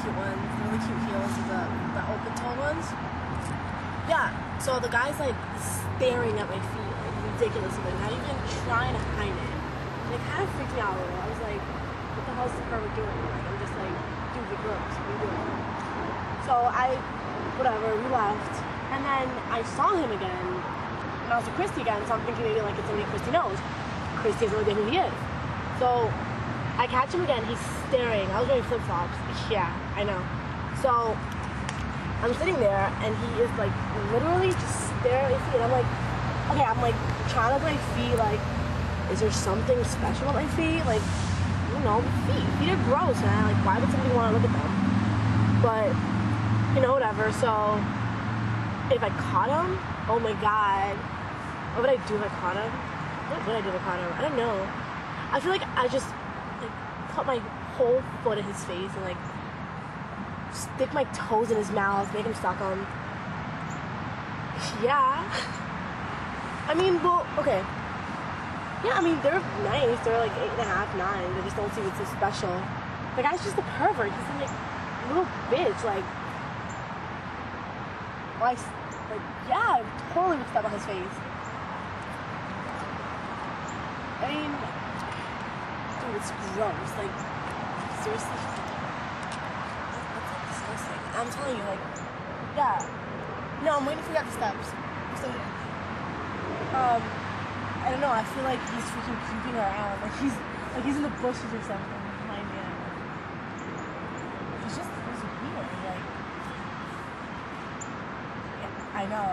cute ones, the really cute heels, the open toe ones. Yeah, so the guy's like staring at my feet, like ridiculously, like not even trying to hide it. And it kind of freaked me out a little. I was like, what the hell is this pervert doing? Like, I'm just like, dude, we're gross. What are you doing? So whatever, we left. And then I saw him again, and I was with Christy again, so I'm thinking maybe like it's somebody Christy knows. Christy has no idea who he is. So I catch him again, he's staring. I was wearing flip-flops. Yeah, I know. So I'm sitting there, and he is like literally just staring at my feet. And I'm like, okay, I'm like trying to look at my feet, like, is there something special about my feet? Like, I don't know, feet are gross, man. Like, why would somebody want to look at them? But, you know, whatever. So if I caught him, oh my god, what would I do if I caught him? What would I do if I caught him? I don't know. I feel like I just like put my whole foot in his face and like stick my toes in his mouth, make him suck them. Yeah. I mean, well, okay. Yeah, I mean, they're nice. They're like 8.5, 9. They just don't seem so special. The guy's just a pervert. He's like a little bitch. Like, yeah, I totally would step on his face. I mean, dude, it's gross. Like, seriously. That's disgusting. I'm telling you, like, yeah. No, I'm waiting for you at the steps. I'm still here. I don't know, I feel like he's freaking creeping around. Like he's in the bushes or something behind me. He's weird, like, yeah, I know.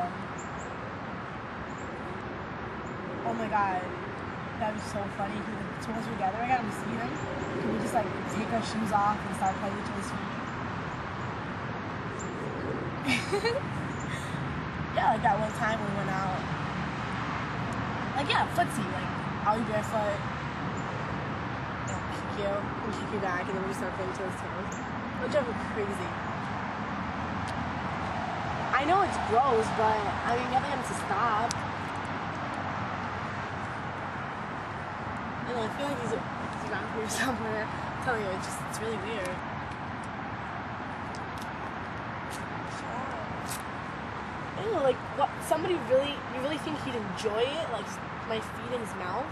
Oh my god. That'd be so funny. If the two of us were together again and we see him, can we just like take our shoes off and start playing with each other's feet? Yeah, like that one time we went out. Like, yeah, footsie, like, I'll be barefoot, and kick you back, and then we start playing to his toes. It'll drive me crazy. I know it's gross, but, I mean, you have to get him to stop. I don't know, I feel like he's around here somewhere. I'm telling you, it's really weird. I don't know, like, what, you really think he'd enjoy it? Like, my feet in his mouth?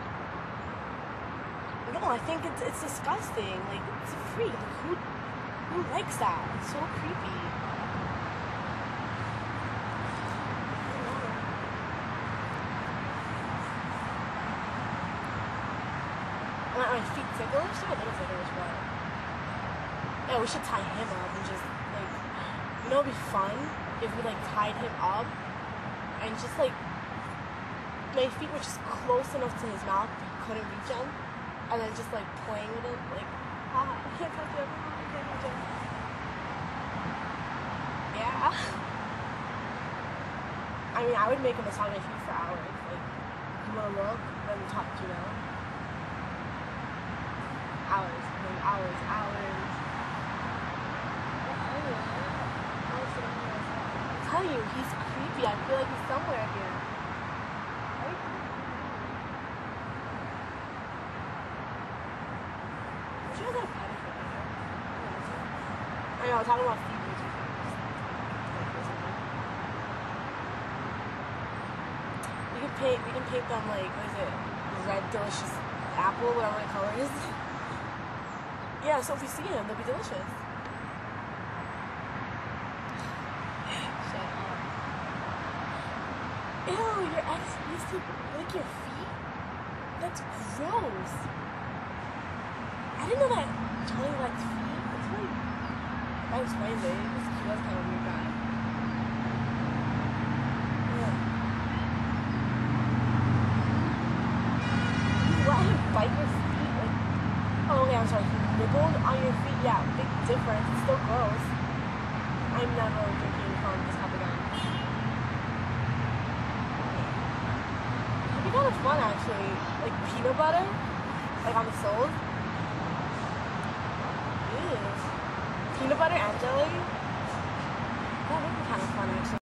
No, I think it's disgusting. Like, it's a freak. Who likes that? It's so creepy. My feet tickle? Still a little ticklish, but yeah, we should tie him up and just, like, you know, it'd be fun if we, like, tied him up and just, like, my feet were just close enough to his mouth, he couldn't reach him, and then just, like, playing with him, like, I can't touch him, I can't touch him. Yeah. I mean, I would make him massage my feet for hours. Like, you wanna look, then talk, you know? Hours. I'm telling you, he's creepy. I feel like he's somewhere here. I know, I'm talking about Steve. We can paint them like, what is it? Red delicious apple, whatever the color is. Yeah, so if we see them, they'll be delicious. Shut up. Ew, your ex used to lick your feet? That's gross. I didn't know that Charlie likes feet. That's really... That was crazy. He was kind of a weird guy. Yeah. You let him bite your feet? Like, oh, okay, I'm sorry. He nibbled on your feet? Yeah, big difference. It's still gross. I'm never drinking from this cup again. It'd be kind of fun, actually. Like, peanut butter? Like, on the soles? Ew. Peanut butter and jelly? That would be kind of fun, actually.